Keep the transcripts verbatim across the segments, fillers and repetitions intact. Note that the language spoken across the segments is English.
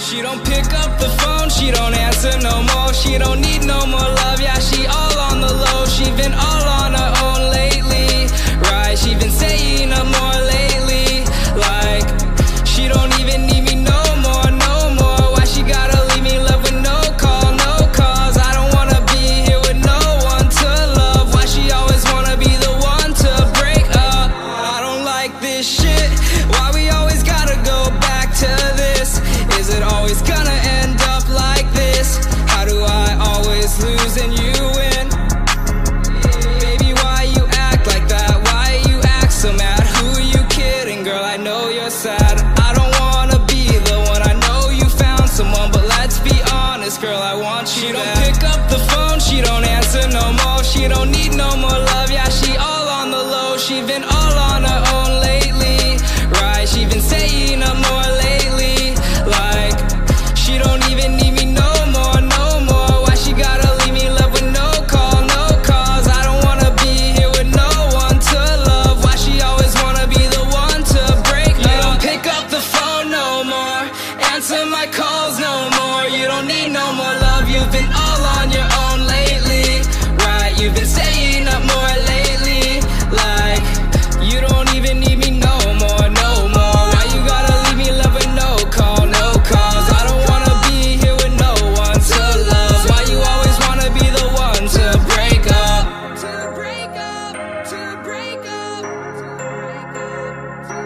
She don't pick up the phone, she don't answer no more. She don't need no more love, yeah, she all on the low. She been all on her own lately, right? She been saying no more lately, like she don't even need me no more, no more. Why she gotta leave me love with no call, no cause? I don't wanna be here with no one to love. Why she always wanna be the one to break up? I don't like this shit. Why we always gotta go back to this? Is it always gonna end up like this? How do I always lose and you win? Baby, why you act like that? Why you act so mad? Who are you kidding, girl? I know you're sad. I don't wanna be the one. I know you found someone, but let's be honest, girl, I want you. She don't pick up the phone, she don't answer no more. She don't need no more love, yeah, she all on the low. She been all on her own lately, right? She been saying no more lately, like she don't even need me no more, no more. Why she gotta leave me love with no call, no cause? I don't wanna be here with no one to love. Why she always wanna be the one to break up? You don't pick up the phone no more, answer my calls no more. You don't need no more love, you've been all on your own lately, right? You've been staying up more lately, like you don't even need me no more, no more. Why you gotta leave me love with no call, no cause? I don't wanna be here with no one to love. Why you always wanna be the one to break up? To break up, to break up, to break up, to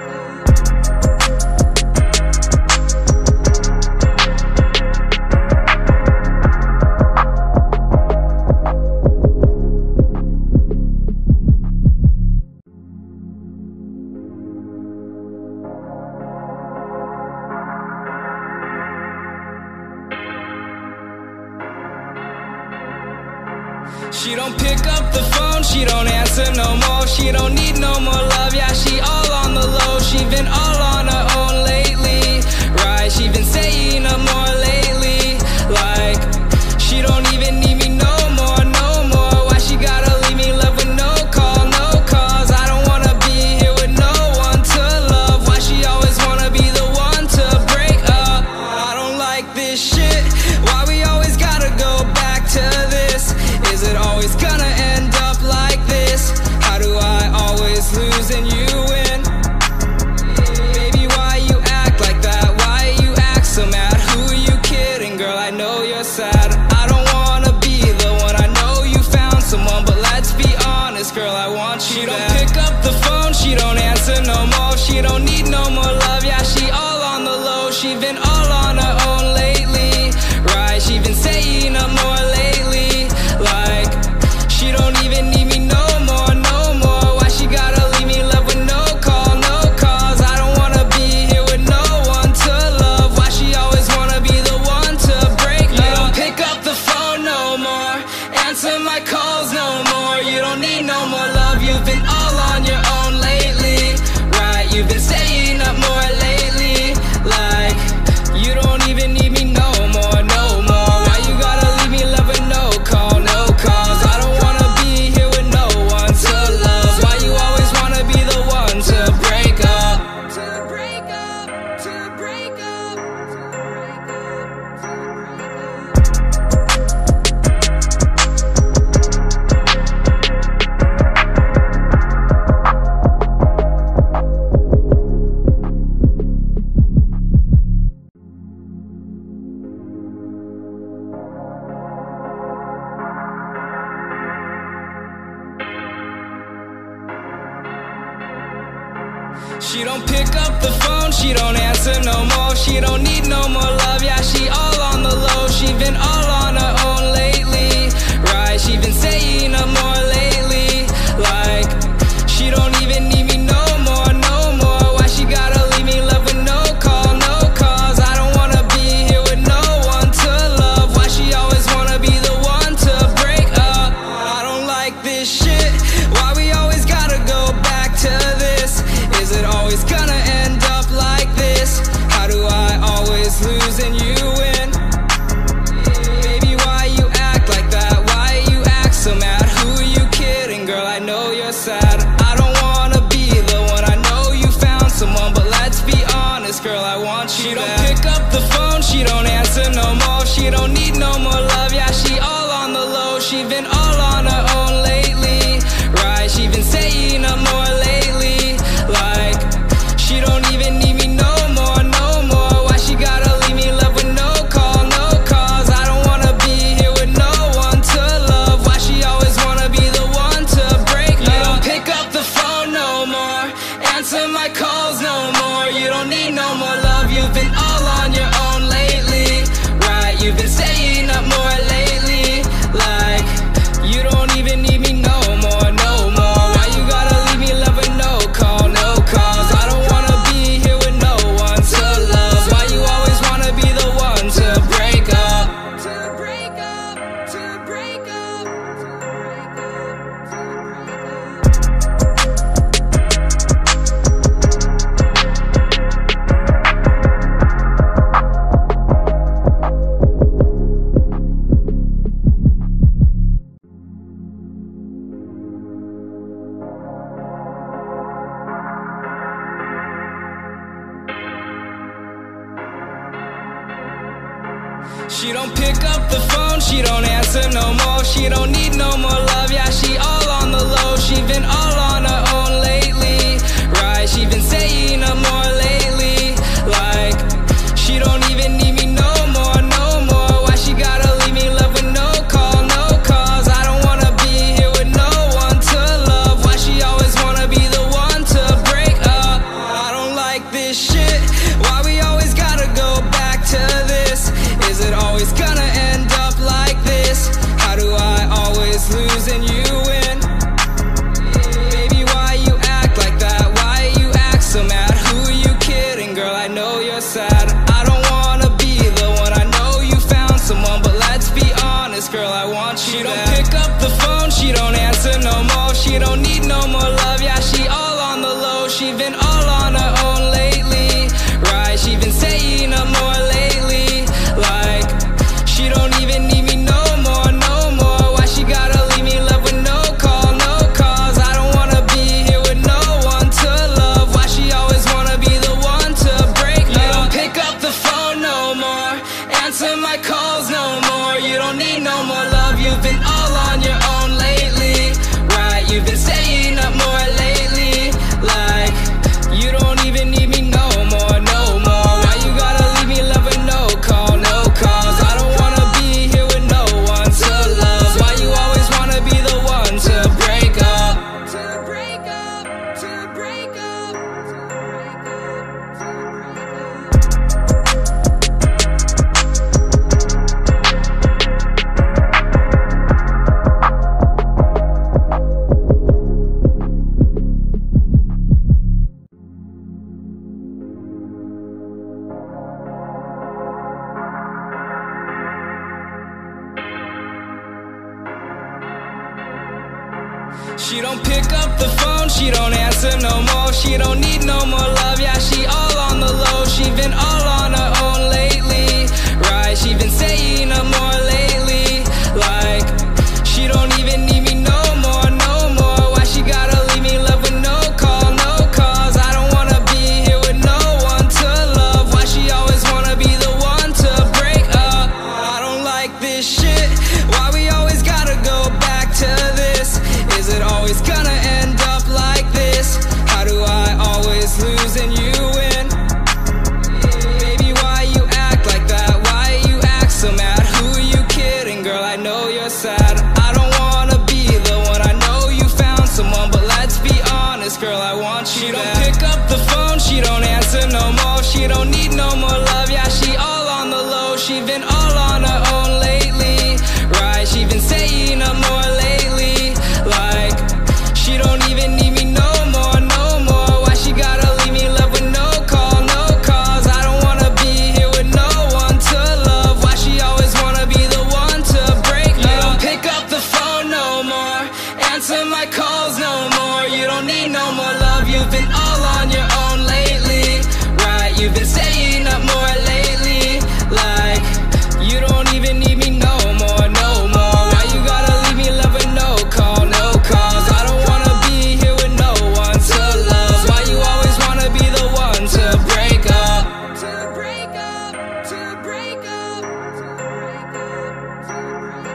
She don't pick up the phone, she don't answer no more. She don't need no more love, yeah, she all on the low. She been all on her own lately, right? She been saying no more lately, like she don't even need me no more, no more. Why she gotta leave me love with no call, no cause? I don't wanna be here with no one to love. Why she always wanna be the one to break up? I don't like this shit. Why we always gotta go back to this? Is it always gonna end up like this? How do I always lose and you win? Baby, why you act like that? Why you act so mad? Who are you kidding, girl? I know you're sad. I don't wanna be the one. I know you found someone, but let's be honest, girl, I want you. She don't pick up the phone, she don't answer no more. She don't need no more love, yeah, she all on the low. She been all on her own lately, right? She been saying no more lately, like she don't even need me no more, no more. Why she gotta leave me love with no call, no cause? I don't wanna be here with no one to love. Why she always wanna be the one to break up? You don't pick up the phone no more, answer my calls no more. You don't need no more love, you've been all on your own lately, right? You've been staying up more lately, like you don't even need me no more, no more. Why you gotta leave me love with no call, no cause? I don't wanna be here with no one to love. Why you always wanna be the one to break up? To break up, to break up, to break up, to She don't pick up the phone, she don't answer no more. She don't need no more love, yeah, she all on the low. She been all on her own lately, right? She been saying no more lately, like she don't even need me no more, no more. Why she gotta leave me love with no call, no cause? I don't wanna be here with no one to love. Why she always wanna be the one to break up? I don't like this shit. Why we always gotta go back to this? Is it always gonna end up like this? How do I always lose and you win? Baby, She don't pick up the phone, she don't answer no more. She don't need no more love, yeah, she all on the low. She been all on her own lately, right? She been saying no more lately, like she don't even need me no more, no more. Why she gotta leave me love with no call, no cause? I don't wanna be here with no one to love. Why she always wanna be the one to break love? You don't pick up the phone no more, answer my calls no more. You don't need no more love, you've been all on your own lately, right? You've been staying up more lately, like you don't even need me no more, no more. Why you gotta leave me love with no call, no cause? I don't wanna be here with no one to love. Why you always wanna be the one to break up? To break up, to break up, to break up, to She don't pick up the phone, she don't answer no more. She don't need no more love, yeah, she all on the low. She been all on her own lately, right? She been saying no more lately, like she don't even need me no more, no more. Why she gotta leave me love with no call, no cause? I don't wanna be here with no one to love. Why she always wanna be the one to break up? I don't like this shit, why we always gotta go back to this? Is it always gonna end up like this? How do I always lose and you win? Baby, why you act like that? Why you act so mad? Who you kidding? Girl, I know you're sad. I don't wanna be the one, I know you found someone, but let's be honest, girl, I want you. She don't pick up the phone, she don't answer no more. She don't need no more love, yeah, she all on the low. She been all on her own lately, right? She been saying no more lately, like she don't even need me no more, no more. Why she gotta leave me love with no call, no cause? I don't wanna be here with no one to love. Why she always wanna be the one to break love? You don't pick up the phone no more, answer my calls no more. You don't need no more love, you've been all on your own lately, right? You've been staying up more lately, like you don't even need me no more, no more. Why you gotta leave me love with no call, no cause? I don't wanna be here with no one to love. Why you always wanna be the one to break up? To break up, to break up, to break up, to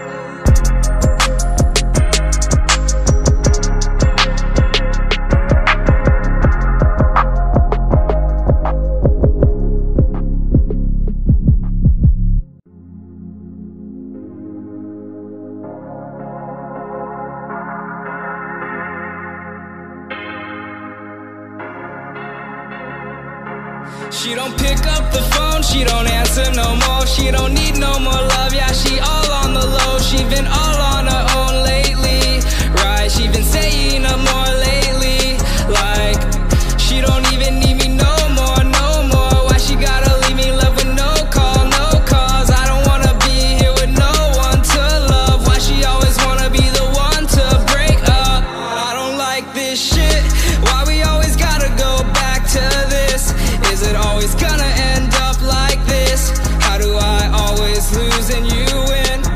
She don't pick up the phone, she don't answer no more. She don't need no more love, yeah, she all on the low. She been all on her own lately, right? She been saying no more lately, like she don't even need me no more, no more. Why she gotta leave me love with no call, no cause? I don't wanna be here with no one to love. Why she always wanna be the one to break up? I don't like this shit, why we always gotta go back to this? Is it always gonna end up like this? How do I always lose and you win?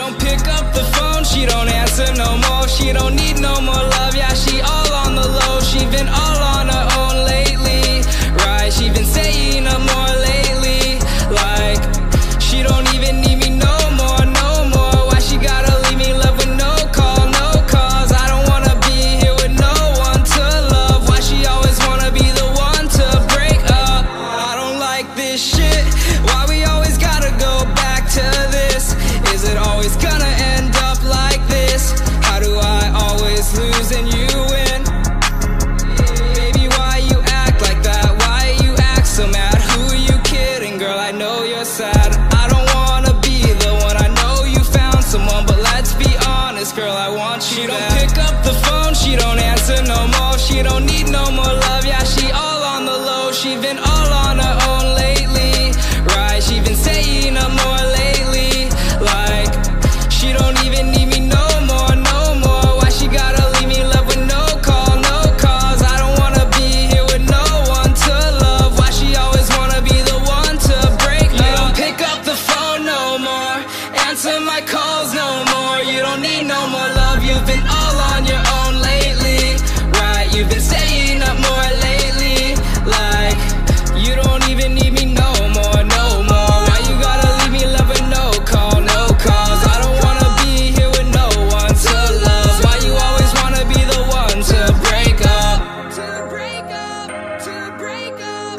don't pick up the phone, she don't answer no more. She don't need no more love, yeah, she all on the low. She been all on her own lately, right? She been saying no more lately, like she don't even need me no more, no more. Why she gotta leave me love with no call, no cause? I don't wanna be here with no one to love. Why she always wanna be the one to break up? I don't like this shit. Why we always gotta go back to this? Is it always gonna end up like this? How do I always lose and you win? Baby, why you act like that? Why you act so mad? Who are you kidding, girl? I know you're sad. I don't wanna be the one. I know you found someone, but let's be honest, girl, I want you. She don't pick up the phone, she don't answer no more. She don't need no more love, yeah, she all on the low. She been all on her own lately, right? She been saying no more lately, like she don't even need me no more, no more. Why she gotta leave me love with no call, no cause? I don't wanna be here with no one to love. Why she always wanna be the one to break up? You don't pick up the phone no more, answer my calls no more. You don't need no more love, you've been all on your own lately, right? You've been staying up more lately, like you don't even need me no more, no more. Why you gotta leave me love with no call, no cause? I don't wanna be here with no one to love. Why you always wanna be the one to break up? To break up, to break up,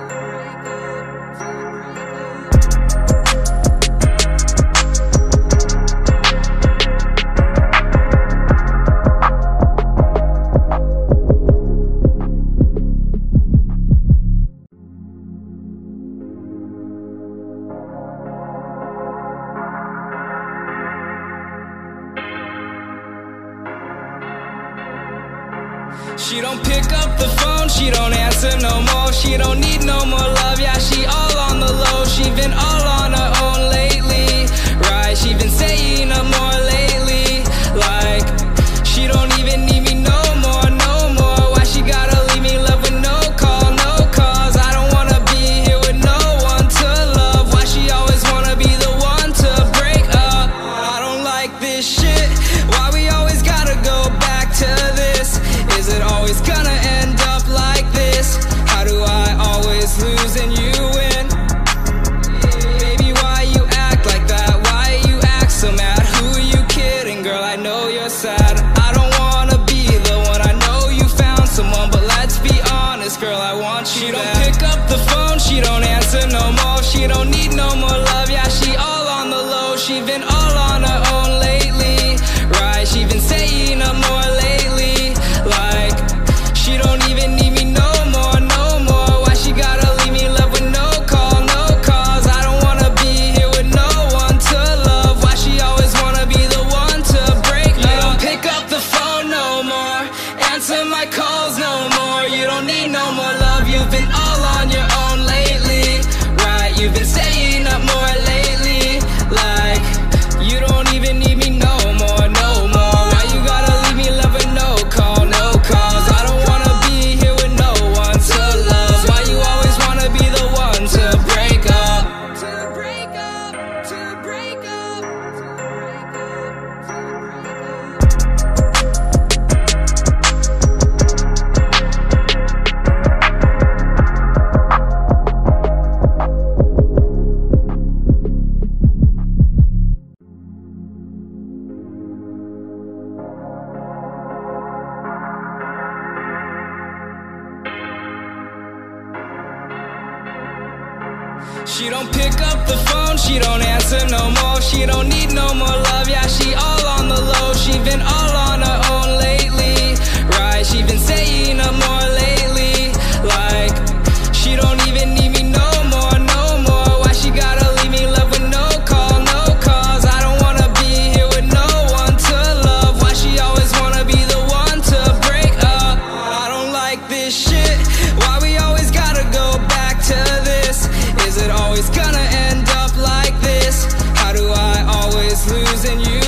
She don't pick up the phone, she don't answer no more. She don't need no more love, yeah, she all on the low. She been all on her own lately, right? She been saying no more lately, like she don't even need me no more, no more. Why she gotta leave me love with no call, no cause? I don't wanna be here with no one to love. Why she always wanna be the one to break up? I don't like this shit. Why we always gotta go back to this? Is it always gonna end up like this? How do I always lose and you win? Baby, why you act like that? Why you act so mad? Who are you kidding, girl? I know you're sad. I don't wanna be the one. I know you found someone, but let's be honest, girl, I want you. She don't pick up the phone, she don't answer no more. She don't need no more love, yeah, she all on the low. She been all on her own lately, right? She been saying no more lately, like she don't even need me no more, no more. Why she gotta leave me love with no call, no cause? I don't wanna be here with no one to love. Why she always wanna be the one to break up? You don't pick up the phone no more, answer my calls no more. You don't need no more love, you've been all on your own lately, right? You've been staying up more lately, like you don't even need me no more, no more. Why you gotta leave me love with no call, no cause? I don't wanna be here with no one to love. Why you always wanna be the one to break up? To break up, to break up, to break up, to She don't pick up the phone, she don't answer no more. She don't need no more love, yeah, she all on the low. She been all on her own lately, right? She been saying no more lately, like she don't even need me no more, no more. Why she gotta leave me love with no call, no cause? I don't wanna be here with no one to love. Why she always wanna be the one to break up? I don't like this shit. Why we always gotta go back to this? Is it always gonna end up like this? How do I always lose and you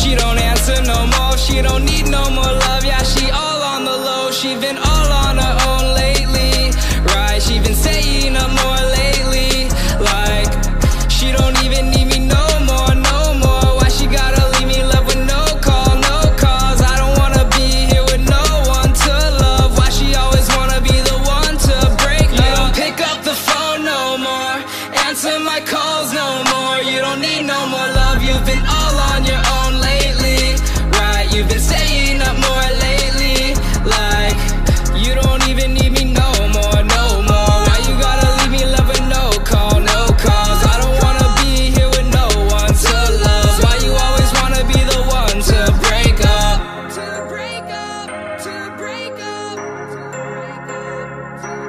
she don't answer no more. She don't need no more love, yeah, she all on the low. She been all on her own lately, right? She been saying up more lately, like she don't even need me no more, no more. Why she gotta leave me love with no call, no cause? I don't wanna be here with no one to love. Why she always wanna be the one to break up? You don't pick up the phone no more, answer my calls no more. You don't need no more love, you've been all on your own lately, right? You've been staying up more lately, like you don't even need me no more, no more. Why you gotta leave me love with no call, no cause? I don't wanna be here with no one to love. Why you always wanna be the one to break up? To break up, to break up, to break up, to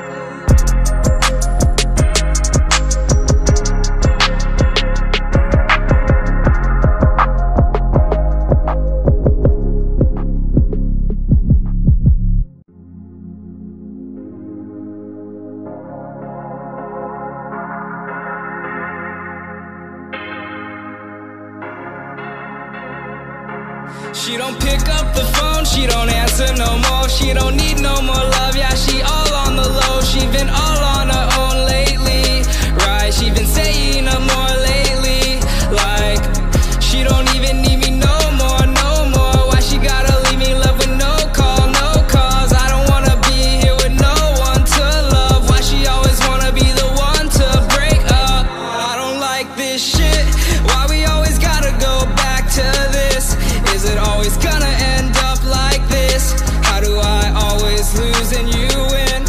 She don't pick up the phone, she don't answer no more. She don't need no more love, yeah, she all on the low. She been all on her own lately, right? She been saying up more lately, like she don't even need me no more, no more. Why she gotta leave me love with no call, no cause? I don't wanna be here with no one to love. Why she always wanna be the one to break up? I don't like this shit, why we always gotta go back to this? Is it always gonna end up like this? How do I always lose and you win?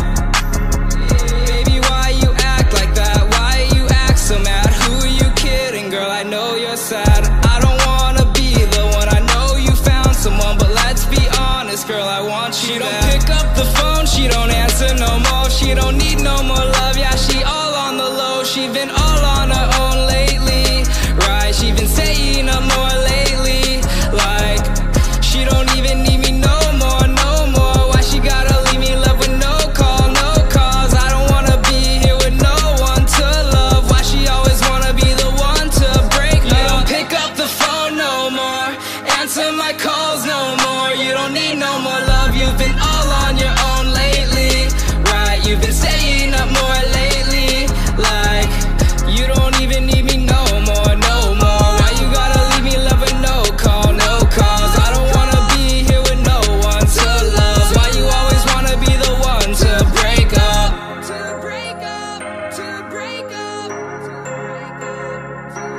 Baby, why you act like that? Why you act so mad? Who are you kidding, girl? I know you're sad. I don't wanna be the one, I know you found someone, but let's be honest, girl, I want you. She don't pick up the phone, she don't answer no more. She don't need no more love, yeah, she all on the low. She been all on her own lately, right? She been saying up more lately, like she don't even need me no more, no more. Why she gotta leave me love with no call, no cause? I don't wanna be here with no one to love. Why she always wanna be the one to break up? You don't pick up the phone no more, answer my calls no more. You don't need no more love, you've been all on your own lately, right? You've been staying up more lately, like you don't even need me no more, no more. Why you gotta leave me love with no call, no cause? I don't wanna be here with no one to love. Why you always wanna be the one to break up? To break up, to break up, to break up, to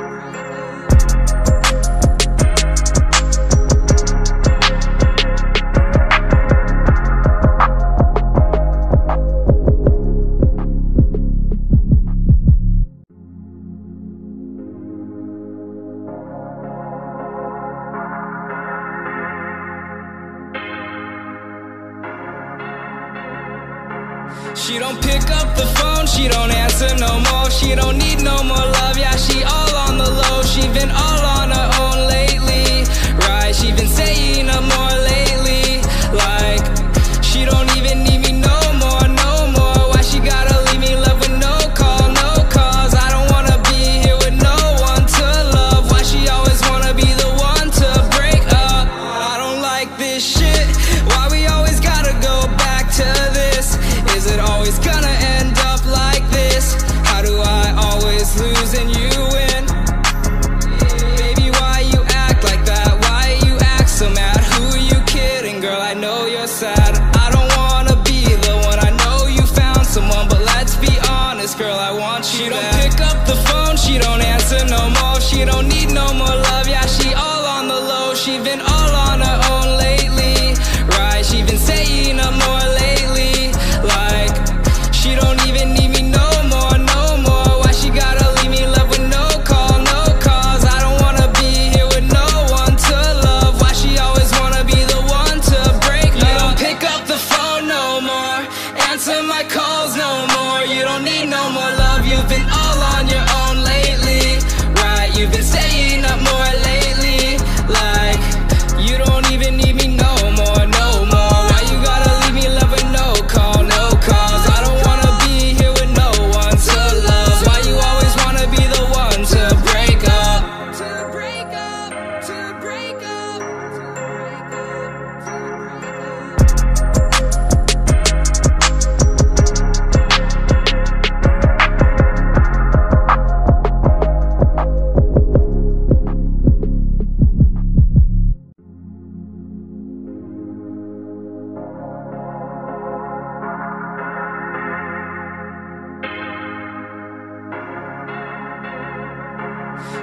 She don't pick up the phone, she don't answer no more. She don't need no more love, yeah, she all on the low. She been all on her own lately, right? She been saying up more lately, like she don't even need me no more, no more. Why she gotta leave me love with no call, no cause? I don't wanna be here with no one to love. Why she always wanna be the one to break up? I don't like this shit, why we always gotta go back to this? Is it always gonna end up like this? How do I always lose and you win? Baby, why you act like that? Why you act so mad? Who are you kidding, girl? I know you're sad. I don't wanna be the one, I know you found someone, but let's be honest, girl, I want you. She don't pick up the phone, she don't answer no more. She don't need no more love, yeah, she all on the low. She been all on her own lately, right? She been saying up more lately, like she don't even need me no more, no more. Why she gotta leave me love with no call, no cause? I don't wanna be here with no one to love. Why she always wanna be the one to break up? You don't pick up the phone no more, answer my calls no more. You don't need no more love, you've been all on your own lately, right? You've been staying up more lately, like you don't even need me no more, no more. Why you gotta leave me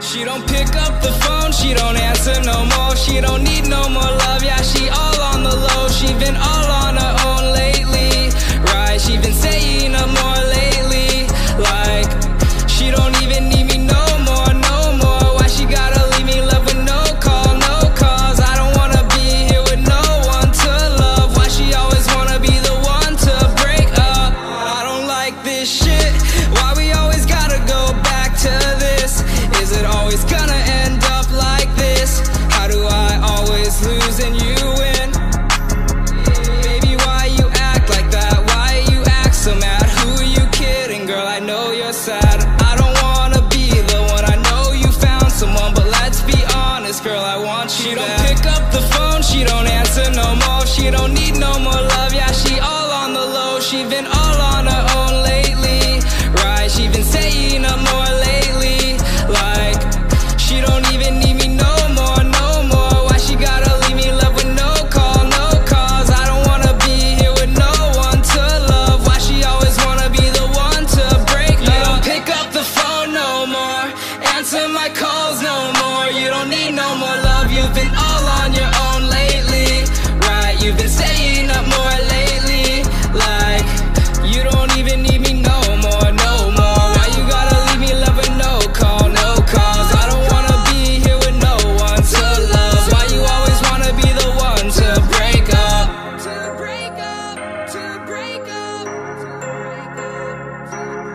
She don't pick up the phone, she don't answer no more. She don't need no more love, yeah, she all on the low. She been all on her own lately, right? She been saying no more lately, like she don't even need me no more, no more. Why she gotta leave me love with no call, no cause? I don't wanna be here with no one to love. Why she always wanna be the one to break up? I don't like this shit. Why we always gotta go back to this? Is it always gonna end up like this? How do I always lose and you win? Baby, why you act like that? Why you act so mad? Who you kidding, girl? I know you're sad. I don't wanna be the one. I know you found someone, but let's be honest, girl, I want you. She don't pick up the phone, she don't answer no more. She don't need no more love, yeah, she all on the low. She been all on her own lately, right? She been saying no more lately, like she don't even need me no more, no more. Why she gotta leave me love with no call, no cause? I don't wanna be here with no one to love. Why she always wanna be the one to break up? You don't pick up the phone no more, answer my calls no more. You don't need no more love, you've been all on your own lately, right? You've been staying up more lately, like you don't even need me no more, no more. Why you gotta leave me love with no call, no cause? I don't wanna be here with no one to love. Why you always wanna be the one to break up? To break up, to break up, to break up,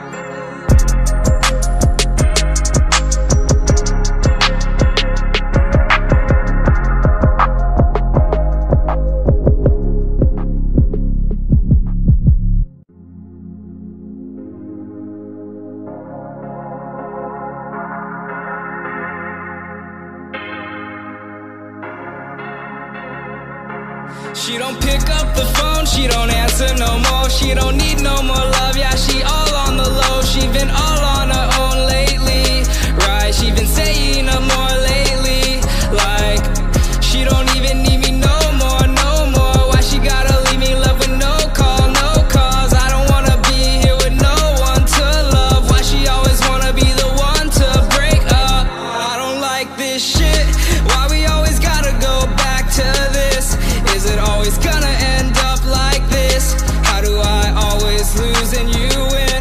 She don't pick up the phone, she don't answer no more. She don't need no more love, yeah, she all on the low. She been all on her own lately, right? She been saying no more lately, like she don't even need me no more, no more. Why she gotta leave me love with no call, no cause? I don't wanna be here with no one to love. Why she always wanna be the one to break up? I don't like this shit. Why we always gotta go back to this? Is it always gonna end up like this? How do I always lose and you win?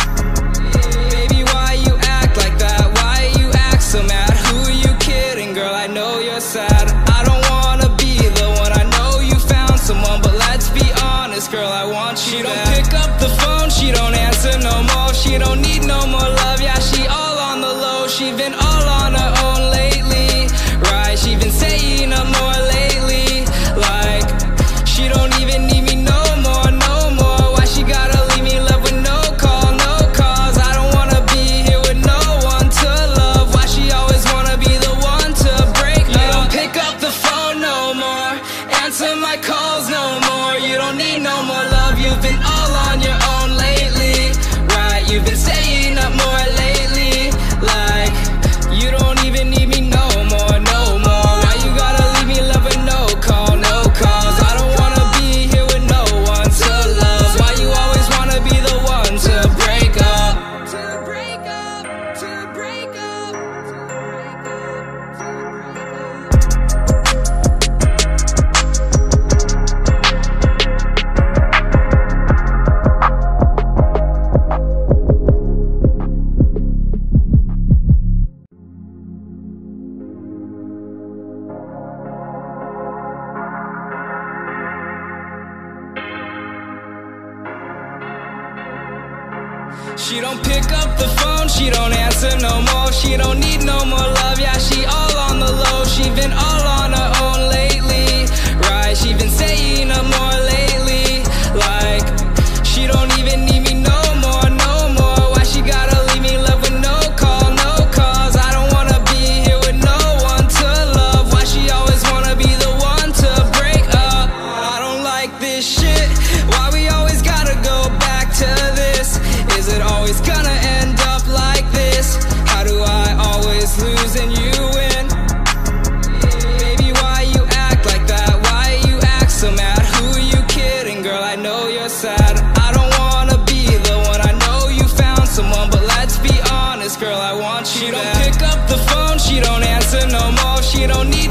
Baby, why you act like that? Why you act so mad? Who you kidding, girl? I know you're sad. I don't wanna be the one. I know you found someone, but let's be honest, girl, I want you. She don't pick up the phone, she don't answer no more. She don't need no more love, yeah, she all on the low. She been all on her own lately, right? She been saying no more lately, like she don't even need me no more, no more. Why she gotta leave me love with no call, no cause? I don't wanna be here with no one to love. Why she always wanna be the one to break up? You don't pick up the phone no more, answer my calls no more. You don't need no more love, you've been all on your own lately, right? You've been staying up more lately, like you don't even need me no more, no more. Why you gotta leave me love with no call, no cause? I don't wanna be here with no one to love. Why you always wanna be the one to break up? To break up, to break up, to break up, to She don't pick up the phone, she don't answer no more. She don't need no more love, yeah, she all on the low. She been all on her own lately, right? She been saying no more lately, like she don't even need me no more, no more. Why she gotta leave me love with no call, no cause? I don't wanna be here with no one to love. Why she always wanna be the one to break up? I don't like this shit. Why we always gotta go back to this? Is it always gonna end up like this? How do I always lose and you win?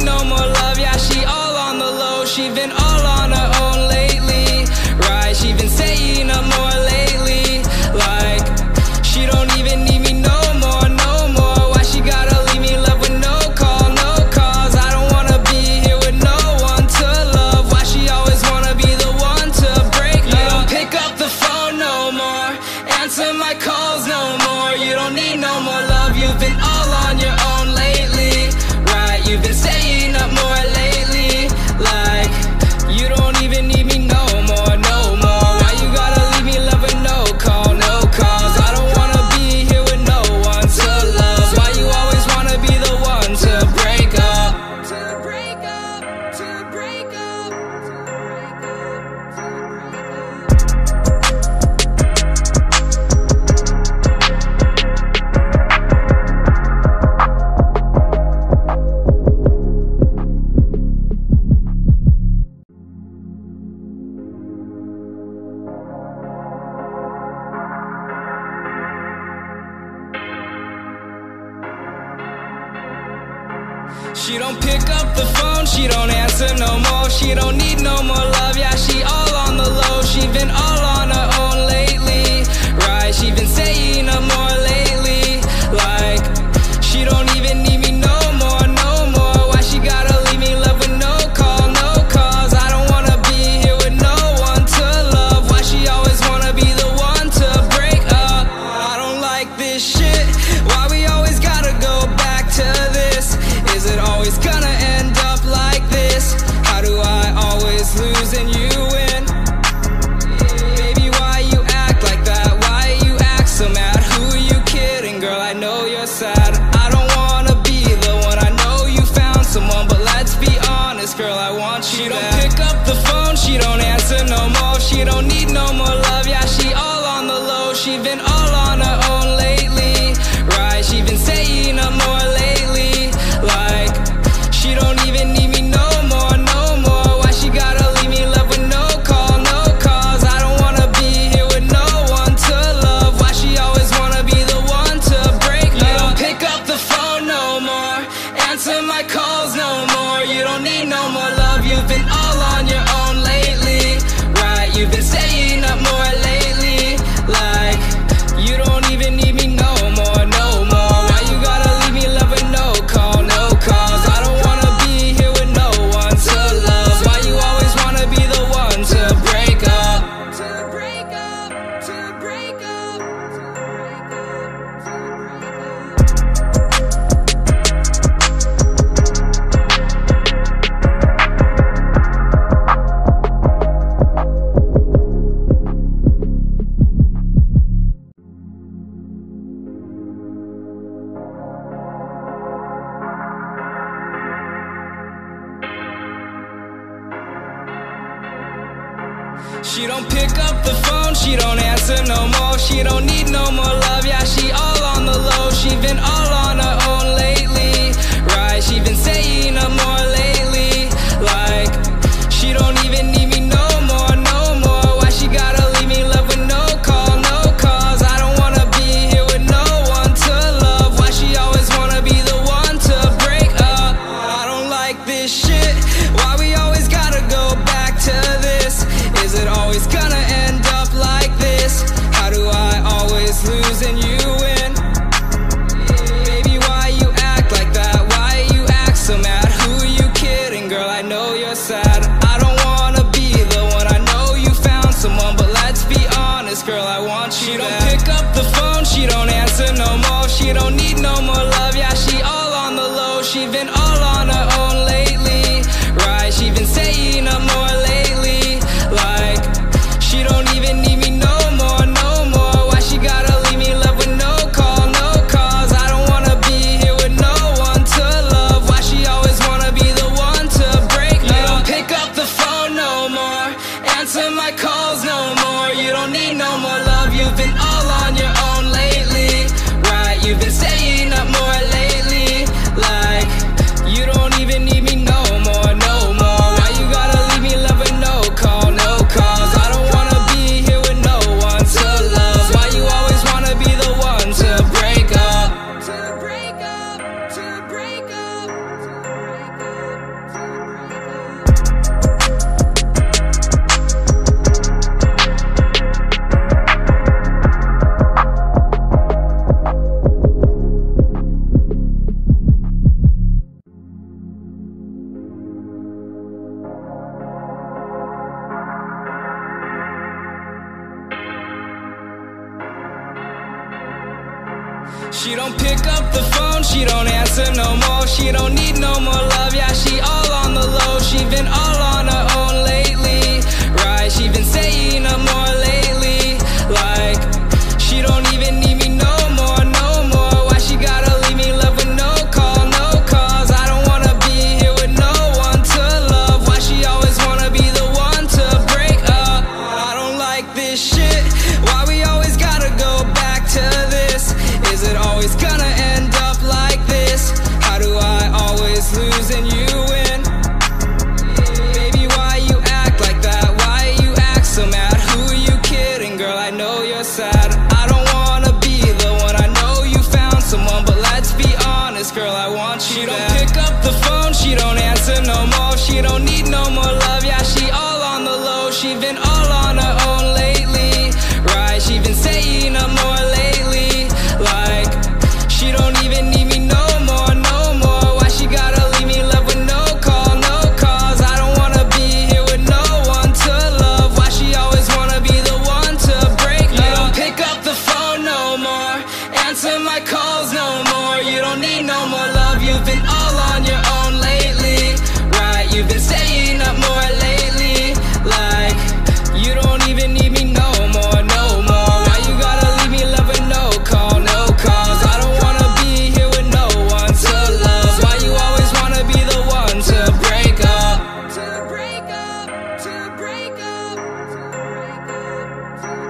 no more love, yeah, she all on the low. She been all on her own lately, right? She been saying I'm more lately, like she don't even need me no more, no more. Why she gotta leave me love with no call, no cause? I don't wanna be here with no one to love. Why she always wanna be the one to break up? You don't pick up the phone no more, answer my calls no more. You don't need no more love, you've been all on your own lately, right? You've been staying up more lately, like you don't even need me no more, no more. Why you gotta leave me love with no call, no cause? I don't wanna be here with no one to love. Why you always wanna be the one to break up? To break up, to break up, to break up, to She don't pick up the phone, she don't answer no more. She don't need no more love, yeah, she all on the low. She been all on her own lately, right? She been saying I'm more lately, like she don't even need me no more, no more. Why she gotta leave me love with no call, no cause? I don't wanna be here with no one to love. Why she always wanna be the one to break up? I don't like this shit, why we always gotta go back to this? Is it always gonna end up like this? How do I always lose and you win? Baby, why you act like that? Why you act so mad? Who are you kidding, girl? I know you're sad. I don't wanna be the one, I know you found someone, but let's be honest, girl, I want you. She don't pick up the phone, she don't answer no more. She don't need no more love, yeah, she all on the low. She been all on her own lately, right? She been saying I'm more lately, like she don't even need me no more, no more. Why she gotta leave me love with no call, no cause? I don't wanna be here with no one to love. Why she always wanna be the one to break up? You don't pick up the phone no more, answer my calls no more. You don't need no more love, you've been all on your own lately, right? You've been staying up more lately, like you don't even need me no more, no more. Why you gotta leave me love with no call, no cause? I don't wanna be here with no one to love. Why you always wanna be the one to break up? To break up, to break up, to break up, to She don't pick up the phone, she don't answer no more. She don't need no more love, yeah, she all on the low. She been all on her own lately, right? She been saying I'm more lately, like she don't even need me no more, no more. Why she gotta leave me love with no call, no cause? I don't wanna be here with no one to love. Why she always wanna be the one to break up? I don't like this shit, why we always gotta go back to this? Is it always gonna end up like this? How do I always lose and you win? Baby, why you act like that? Why you act so mad? Who are you kidding, girl? I know you're sad. I don't wanna be the one, I know you found someone, but let's be honest, girl, I want you. She don't pick up the phone, she don't answer no more. She don't need no more love, yeah, she all on the low. She been all on her own lately, right? She been saying I'm more lately, like she don't even need me no more, no more. Why she gotta leave me love with She don't pick up the phone, she don't answer no more. She don't need no more love, yeah, she all on the low. She been all on her own lately, right? She been saying no more lately, like she don't even need me no more, no more. Why she gotta leave me love with no call, no cause? I don't wanna be here with no one to love. Why she always wanna be the one to break up? I don't like this shit. Why we always gotta go back to this? Is it always gonna end up like this? How do I always lose and you win? Baby, why you act like that? Why you act so mad? Who are you kidding, girl? I know you're sad. I don't wanna be the one. I know you found someone, but let's be honest, girl, I want you. She don't pick up the phone, she don't answer no more. She don't need no more love, yeah, she all on the low. She been all on her own lately, right? She been saying no more lately, like she don't even need me no more, no more. Why she gotta leave me love with no call, no cause? I don't wanna be here with no one to love. Why she always wanna be the one to break up? You don't pick up the phone no more, answer my calls no more. You don't need no more love, you've been all on your own lately, right? You've been staying up more lately, like you don't even need me no more, no more. Why you gotta leave me love with no call, no cause? I don't wanna be here with no one to love. Why you always wanna be the one to break up? To break up, to break up, to break up, to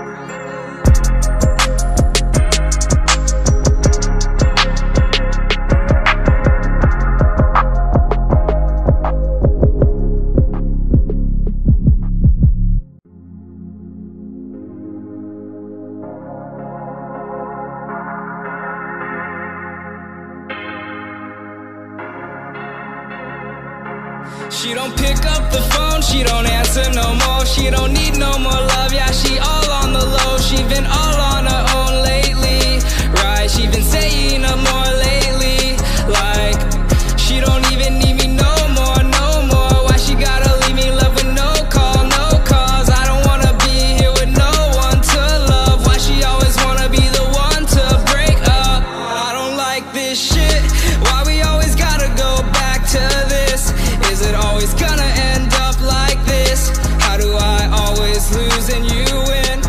She don't pick up the phone, she don't answer no more. She don't need no more love, yeah, she all on the low. She been all on her own lately, right? She been saying no more lately, like she don't even need me no more, no more. Why she gotta leave me love with no call, no cause? I don't wanna be here with no one to love. Why she always wanna be the one to break up? I don't like this shit. Why we always gotta go back to this? Is it always gonna end up like this? How do I always lose and you win?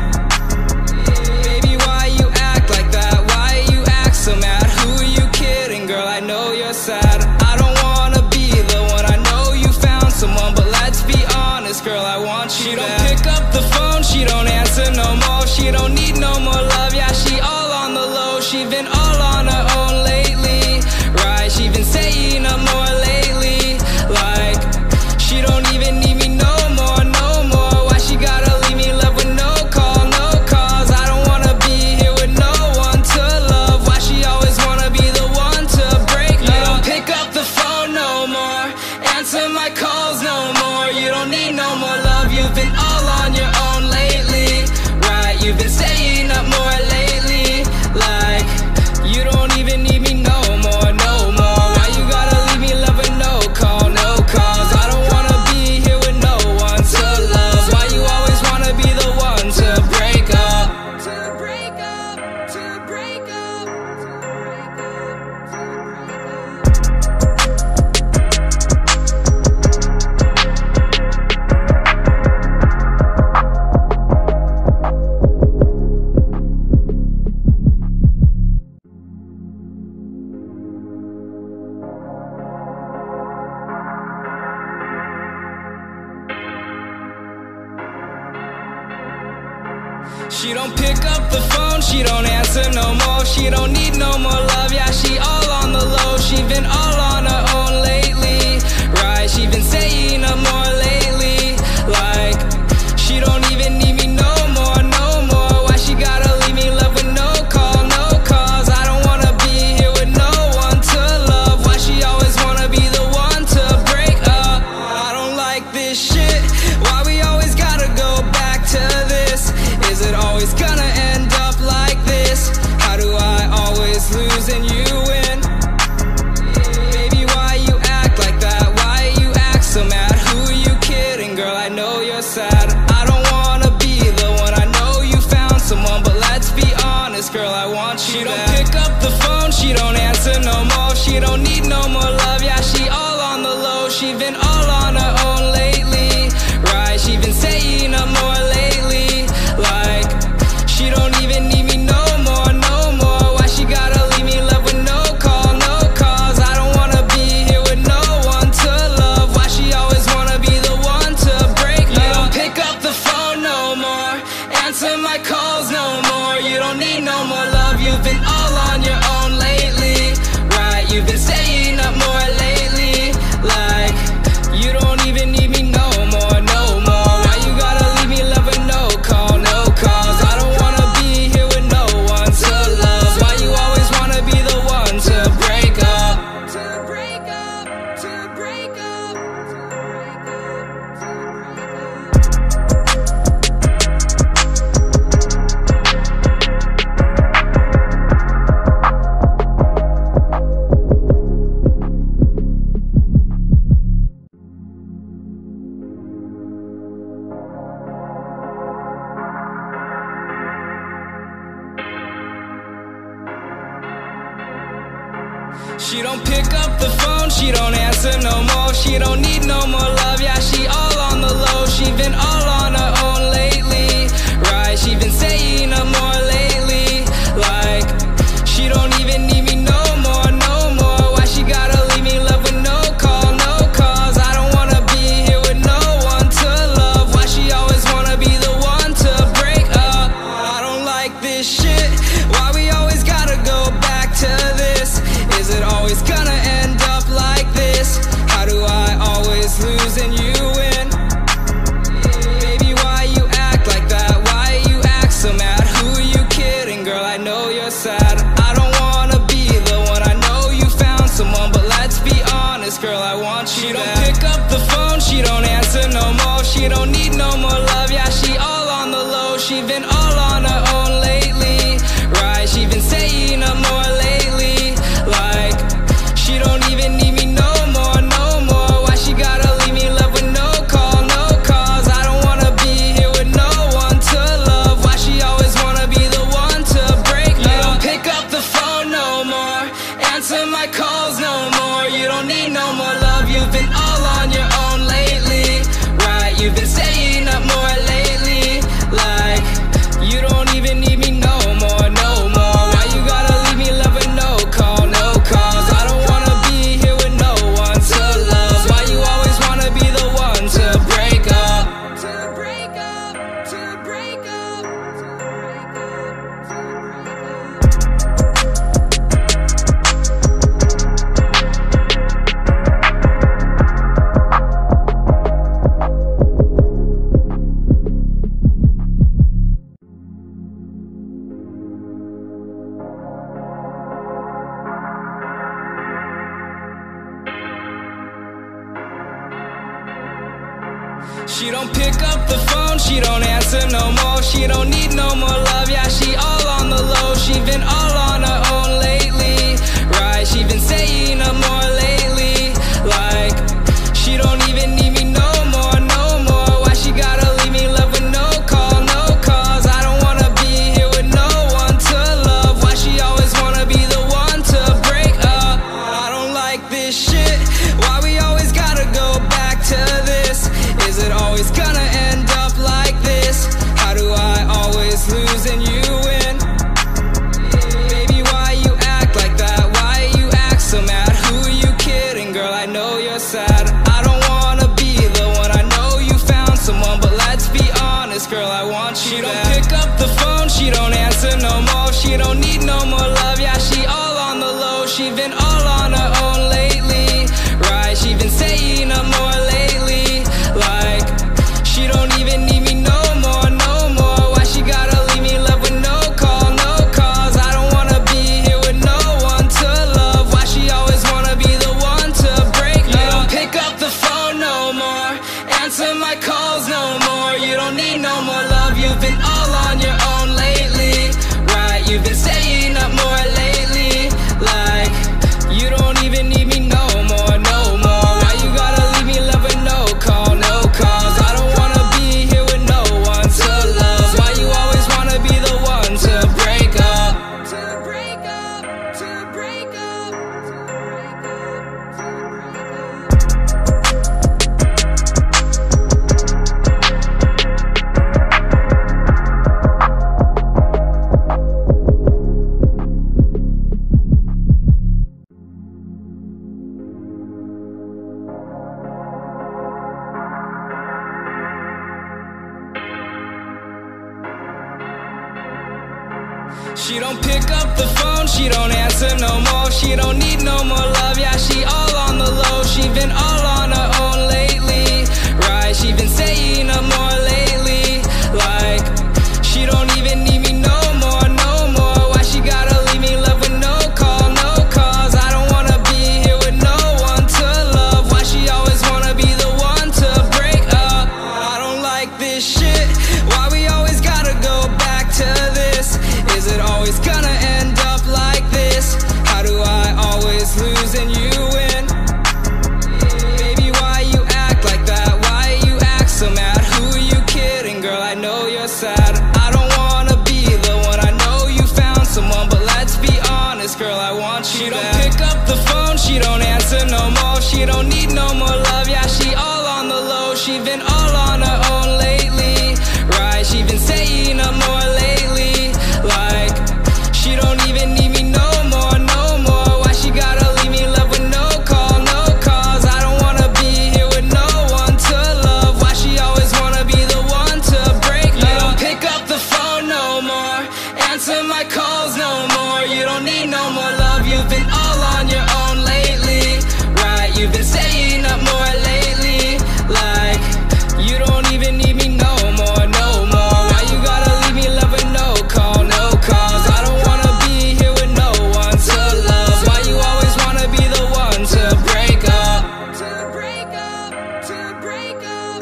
Baby, why you act like that? Why you act so mad? Who are you kidding, girl? I know you're sad. I don't wanna be the one. I know you found someone, but let's be honest, girl, I want you. She don't pick up the phone, she don't answer no more. She don't need no more love, yeah, she all on the low. She been all on her own lately, right? She been saying no more lately, like she don't even need me no more, no more. Why she gotta leave me love with no call, no cause? I don't wanna be here with no one to love. Why she always wanna be the one to break up? You don't pick up the phone no more, answer my calls no more. You don't need no more love, you've been all on your own lately, right? You've been staying up more lately, like you don't even need me no more, no more. Why you gotta leave me love with no call, no cause? I don't wanna be here with no one to love. Why you always wanna be the one to break up? To break up, to break up, to break up, to She don't pick up the phone, she don't answer no more. She don't need no more love, yeah, she all on the low. She been all on her own lately, right? She been saying no more lately, like she don't even need me no more, no more. Why she gotta leave me love with no call, no cause? I don't wanna be here with no one to love. Why she always wanna be the one to break up? I don't like this shit. Why we always gotta go back to this? Is it always gonna end up like this? How do I always lose and you win? Baby, on her own lately. Right, she been saying I'm more lately. Like, she don't even need me no more, no more. Why she gotta leave me love with no call, no calls? I don't wanna be here with no one to love. Why she always wanna be the one to break up? You don't pick up the phone no more, answer my calls no more. You don't need no more love, you've been all on your own lately. Right, you've been staying up more lately. Like, you don't even need me no more, no more. Why you gotta leave me love with no call, no calls? I don't wanna be here with no one to love. Why you always wanna be the one to break up? To break up, to break up, to break up, to She don't pick up the phone, she don't answer no more. She don't need no more love, yeah, she all on the low. She been all on her own lately. Right, she been saying I'm more lately. Like, she don't even need me no more, no more. Why she gotta leave me love with no call, no calls? I don't wanna be here with no one to love. Why she always wanna be the one to break up? I don't like this shit. Why we always gotta go back to this? Is it always gonna end up like this? How do I always lose and you win? Baby, why you act like that? Why you act so mad? Who are you kidding? Girl, I know you're sad. I don't wanna be the one. I know you found someone, but let's be honest, girl, I want you. She don't pick up the phone, she don't answer no more. She don't need no more love, yeah, she all on the low. She been all on her own lately. Right, she been saying I'm more lately. Like, she don't even need me no more, no more. Why she gotta leave me love with no call, no calls? I don't wanna be here with no one to love. Why she always wanna be the one to break up? You don't pick up the phone no more, answer my calls no more. You don't need no more love, you've been all on your own lately. Right, you've been staying up more lately. Like, you don't even need me no more, no more. Why you gotta leave me love with no call, no calls? I don't wanna be here with no one to love. Why you always wanna be the one to break up? To break up, to break up, to break up, to She don't pick up the phone, she don't answer no more. She don't need no more love, yeah, she all on the low. She been all on her own lately. Right, she been saying I'm more lately. Like, she don't even need me no more, no more. Why she gotta leave me love with no call, no calls? I don't wanna be here with no one to love. Why she always wanna be the one to break up? I don't like this shit. Why we always gotta go back to this? Is it always gonna end up like this? How do I always lose and you win? Baby, why She don't pick up the phone, she don't answer no more. She don't need no more love, yeah, she all on the low. She been all on her own lately, right? She been saying no more lately, like she don't even need me no more, no more. Why she gotta leave me love with no call, no cause? I don't wanna be here with no one to love. Why she always wanna be the one to break up? I don't like this shit. Why we always gotta go back to this? Is it always gonna end up like this? How do I always lose and you win? Baby, why you act like that? Why you act so mad? Who are you kidding, girl? I know you're sad. I don't wanna be the one. I know you found someone, but let's be honest, girl, I want you. She don't pick up the phone, she don't answer no more. She don't need no more love, yeah, she all on the low. She been all on her own lately, right? She been saying no more lately, like she don't even need me no more, no more. Why she gotta leave me love with no call, no cause? I don't wanna be here with no one to love. Why she always wanna be the one to break up? You don't pick up the phone no more, answer my calls no more. You don't need no more love, you've been all on your own lately, right? You've been saying up more lately, like you don't even need me no more, no more. Why you gotta leave me love with no call, no cause? I don't wanna be here with no one to love. Why you always wanna be the one to break up? To break up, to break up,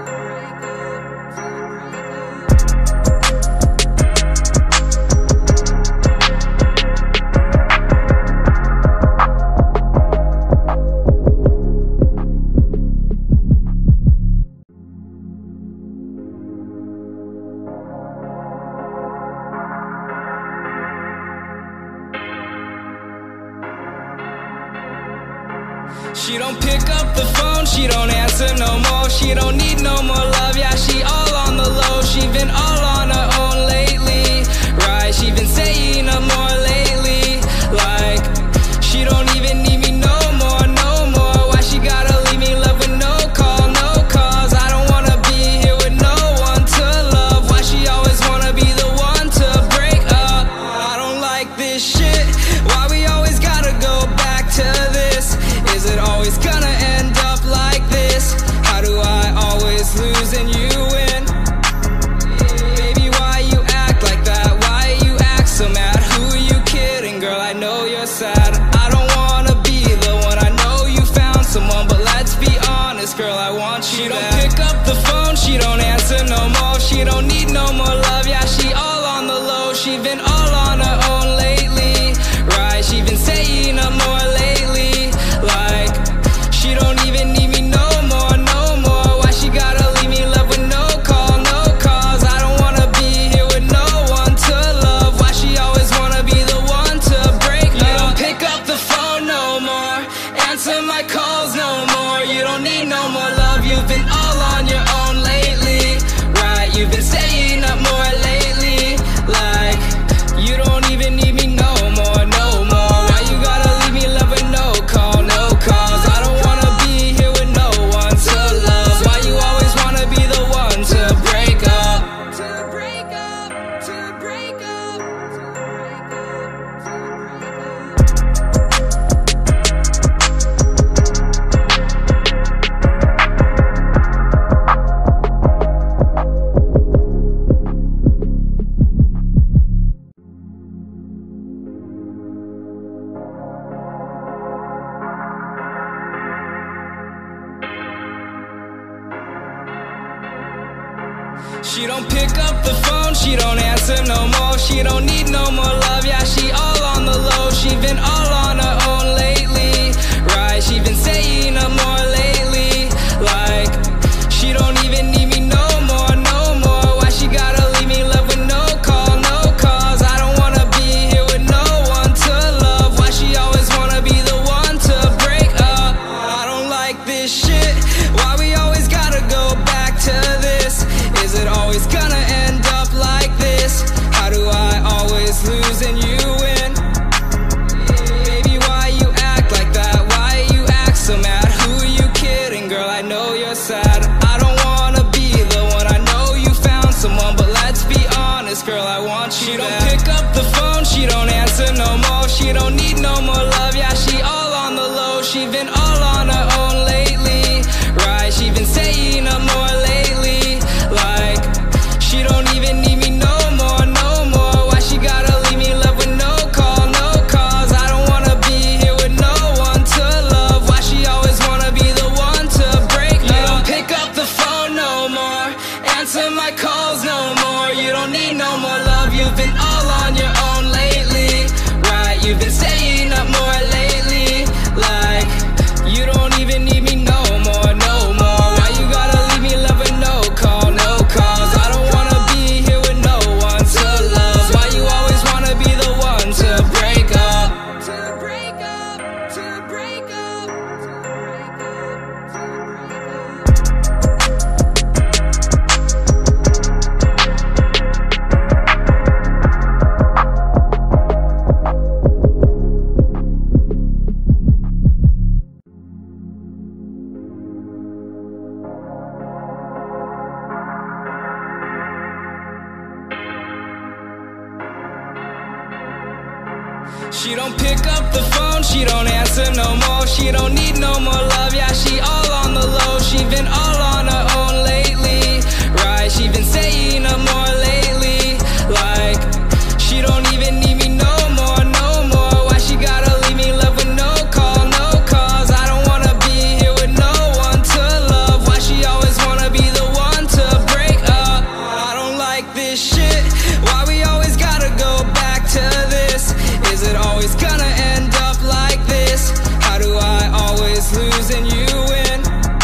She don't pick up the phone, she don't answer no more. She don't need no more love, yeah, she all on the low. She been all on her own lately, right? She been saying no more lately, like she don't even need me no more, no more. Why she gotta leave me love with no call, no cause? I don't wanna be here with no one to love. Why she always wanna be the one to break up? I don't like this shit. Why we always gotta go back to this? Is it always gonna end up like this? How do I always lose and you win? Baby, why you act like that? Why you act so mad? Who are you kidding, girl? I know you're sad. I don't wanna be the one. I know you found someone, but let's be honest, girl, I want you. She don't pick up the phone, she don't answer no more. She don't need no more love, yeah, she all on the low. She been all on her own lately, right? She been saying no more lately, like she don't even need me no more, no more. Why she gotta leave me love with no call, no cause? I don't wanna be here with no one to love. Why she always wanna be the one to break up? You don't pick up the phone no more, answer my calls no more. You don't need no more love, you've been all on your own lately, right? You've been saying up more lately, like you don't even need me no more, no more. Why you gotta leave me love with no call, no cause? I don't wanna be here with no one to love. Why you always wanna be the one to break up? To break up, to break up, to break up, to She don't pick up the phone, she don't answer no more. She don't need no more love, yeah, she all on the low. She been all on her own lately, right? She been saying no more lately, like she don't even need me no more, no more. Why she gotta leave me love with no call, no cause? I don't wanna be here with no one to love. Why she always wanna be the one to break up? I don't like this shit. Why we always gotta go back to this? Is it always gonna end up like this? How do I always lose and you win? Baby, why you act like that? Why you act so mad? Who are you kidding, girl? I know you're sad. I don't wanna be the one. I know you found someone, but let's be honest, girl, I want you. She don't pick up the phone. been all on your own lately, right? You've been staying up more lately, like you don't even need me no more, no more. Why you gotta leave me love with no call, no calls? I don't wanna be here with no one to love. Why you always wanna be the one to break up? To break up, to break up, to break up, to She don't pick up the phone, she don't answer no more. She don't need no more love, yeah, she all on the low. She been all on her own lately, right? She been saying no more lately, like she don't even need me no more, no more. Why she gotta leave me love with no call, no calls? I don't wanna be here with no one to love. Why she always wanna be the one to break up? I don't like this shit. Why we always gotta go back to this? Is it always gonna end up like this? How do I always lose and you win?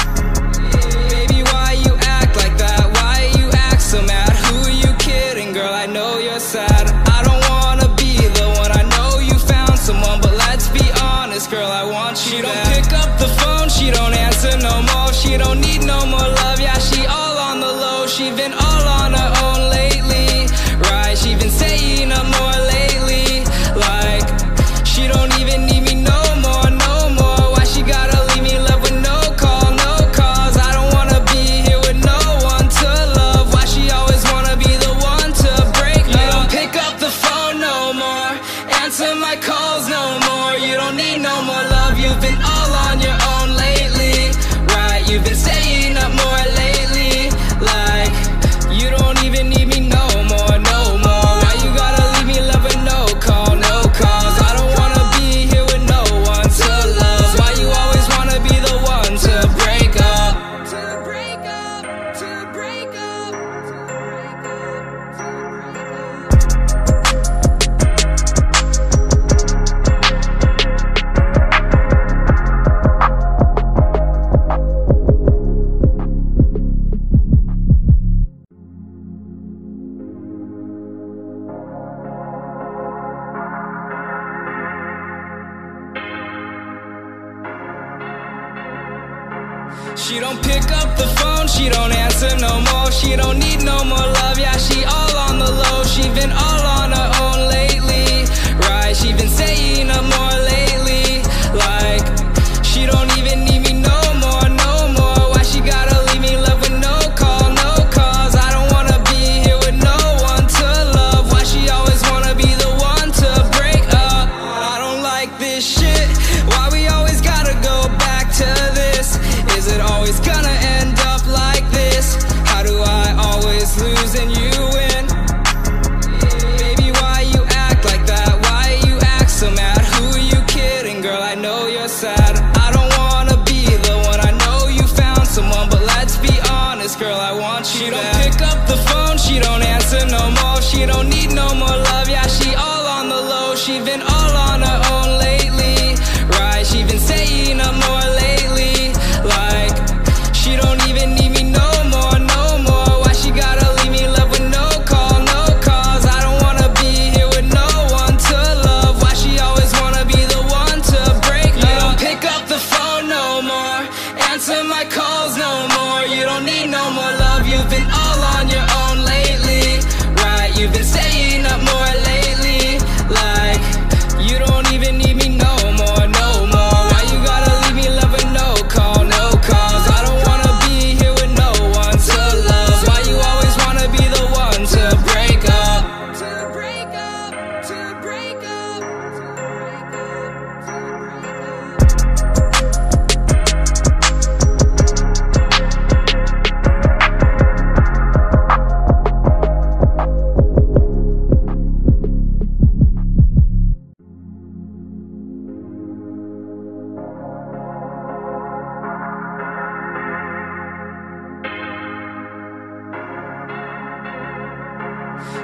Baby, why you act like that? Why you act so mad? Who are you kidding? Girl, I know you're sad. I don't wanna be the one. I know you found someone, but let's be honest, girl, I want you. She don't pick up the phone, she don't answer no more. She don't need no more love, yeah, she all on the low. She been all on her own lately, right? She been saying no more lately, like she don't even need me no more, no more. Why she gotta leave me love with no call, no calls? I don't wanna be here with no one to love. Why she always wanna be the one to break up? You don't pick up the phone no more, answer my calls no more. You don't need no more love, you've been all on your own lately, right? You've been staying up more lately, like you don't even need me no more, no more. Why you gotta leave me love with no call, no calls? I don't wanna be here with no one to love. Why you always wanna be the one to break up? To break up, to break up, to break up, to She don't pick up the phone, she don't answer no more. She don't need no more love, yeah, she all on the low. She been all on her own lately, right? She been saying no more lately, like she don't even need me no more, no more. Why she gotta leave me love with no call, no calls? I don't wanna be here with no one to love. Why she always wanna be the one to break up? I don't like this shit. Why we always gotta go back to this? Is it always gonna end up like this? How do I always lose and you win? Baby, why you act like that? Why you act so mad? Who are you kidding? Girl, I know you're sad. I don't wanna be the one. I know you found someone, but let's be honest, girl, I want you. She don't pick up the phone, she don't answer no more. She don't need no more love, yeah, she all on the low. She been all on her own lately, right? She been saying no more lately, like she don't even need me no more, no more. Why she gotta leave me love with no call, no calls? I don't wanna be here with no one to love. Why she always wanna be the one to break up? You don't pick up the phone no more, answer my calls no more. You don't need no more love, you've been all on your own lately, right? You've been staying up more lately, like you don't even need me no more, no more. Why you gotta leave me love with no call, no calls? I don't wanna be here with no one to love. Why you always wanna be the one to break up? To break up, to break up, to break up, to break up.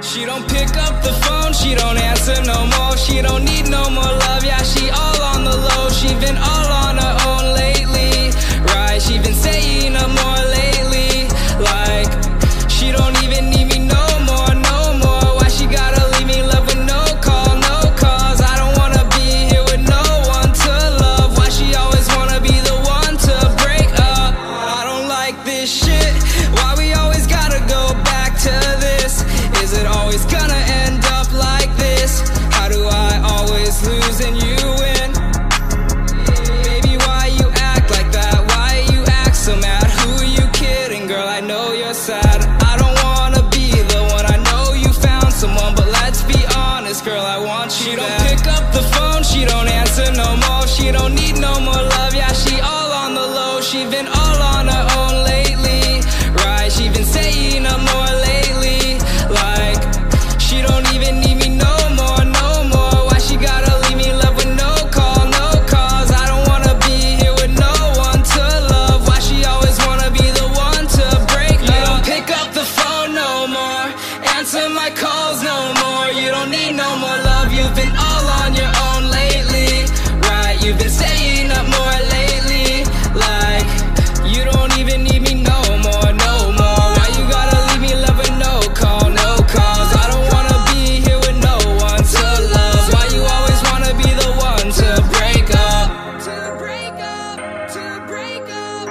She don't pick up the phone, she don't answer no more. She don't need no more love, yeah, she all on the low. She been all on her own lately, right? She been saying no more lately, like she don't even need me no more, no more. Why she gotta leave me love with no call, no cause? I don't wanna be here with no one to love. Why she always wanna be the one to break up? I don't like this shit. Why we always gotta go back to this? Is it always gonna end up like this? How do I always lose and you win? Baby, why you act like that? Why you act so mad? Who you kidding, girl? I know you're sad. I don't wanna be the one. I know you found someone, but let's be honest, girl, I want you. She don't pick up the phone, she don't answer no more. She don't need no more love, yeah, she all on the low. She been all on her own lately, right? She been saying no more lately, like she don't even need me no more, no more. Why she gotta leave me love with no call, no cause? I don't wanna be here with no one to love. Why she always wanna be the one to break up? You don't pick up the phone no more, answer my calls no more. You don't need no more love, you've been all on your own lately, right? You've been staying up more lately, like you don't even need me no more, no more. Why you gotta leave me love with no call, no cause? I don't wanna be here with no one to love. Why you always wanna be the one to break up? To break up, to break up,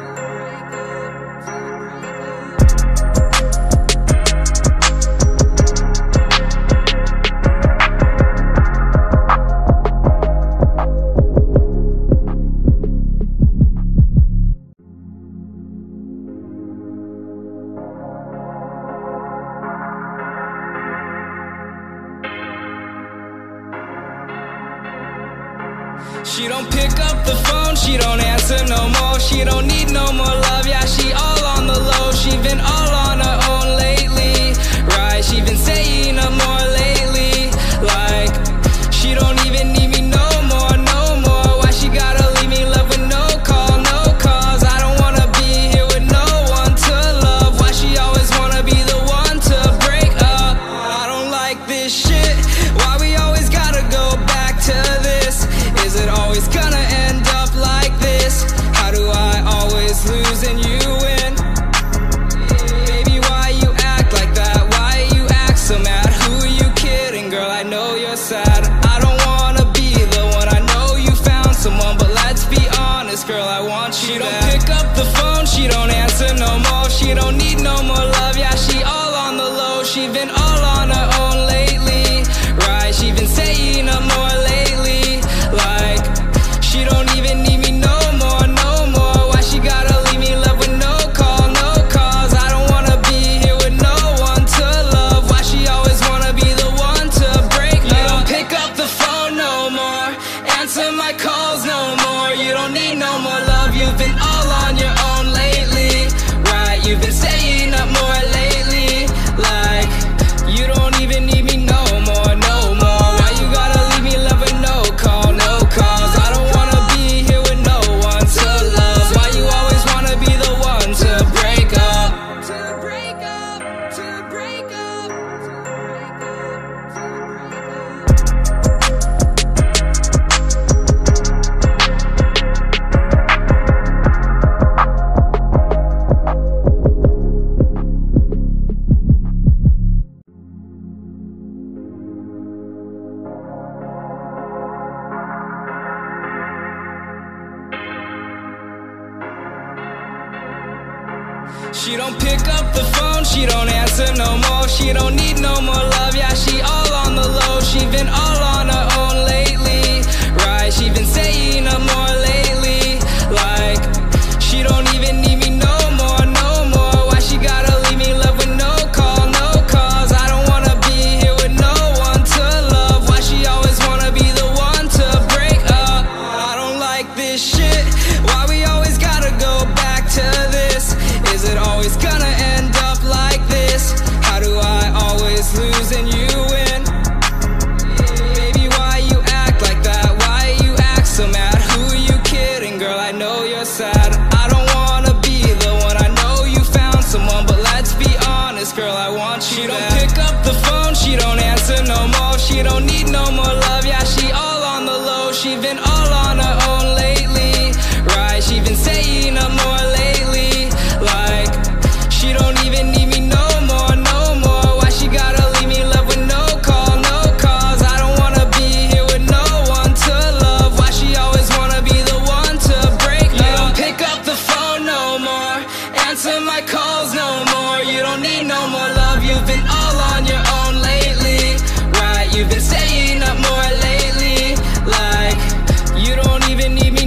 She don't pick up the phone, she don't answer no more. She don't need no more love, yeah, she all on the low. She been all on her own lately, right? She been saying no more lately, like she don't even need me no more, no more. Why she gotta leave me love with no call, no cause? I don't wanna be here with no one to love. Why she always wanna be the one to break up? I don't like this shit. Why we always gotta go back to this? Is it always gonna end up like this? How do I always lose and you win? Baby, why you act like that? Why you act so mad? Who you kidding, girl? I know you're sad. I don't wanna be the one. I know you found someone, but let's be honest, girl, I want you. She don't pick up the phone, she don't answer no more. She don't need no more love, yeah, she all on the low. She been all on her own lately, right? She been saying no more lately, like she don't even need me no more, no more. Why she gotta leave me love with no call, no cause? I don't wanna be here with no one to love. Why she always wanna be the one to break up? You don't pick up the phone no more, answer my calls no more. You don't need no more love, you've been all on your own lately, right? You've been staying up more lately, like you don't even need me no more, no more. Why you gotta leave me love with no call, no cause? I don't wanna be here with no one to love. Why you always wanna be the one to break up? To break up, to break up, She don't pick up the phone, she don't answer no more. She don't need no more love, yeah, she all on the low. She been all on her own lately, right? She been saying no more lately, like she don't even need me no more, no more. Why she gotta leave me love with no call, no cause? I don't wanna be here with no one to love. Why she always wanna be the one to break up? I don't like this shit. Why we always gotta go back to this? Is it always gonna end up like this? How do I always lose and you win? Baby, why you act like that? Why you act so mad? Who you my calls no more. You don't need no more love, you've been all on your own lately. Right, you've been staying up more lately. Like, you don't even need me